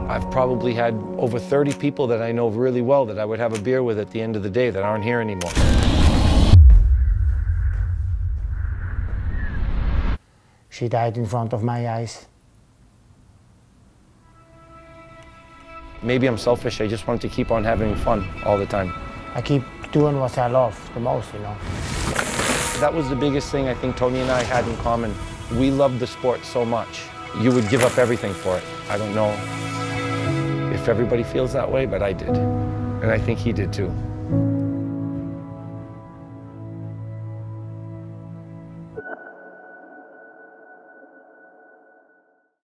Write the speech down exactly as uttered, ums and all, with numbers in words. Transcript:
I've probably had over thirty people that I know really well that I would have a beer with at the end of the day that aren't here anymore. She died in front of my eyes. Maybe I'm selfish, I just wanted to keep on having fun all the time. I keep doing what I love the most, you know. That was the biggest thing I think Tony and I had in common. We loved the sport so much. You would give up everything for it. I don't know if everybody feels that way, but I did. And I think he did too.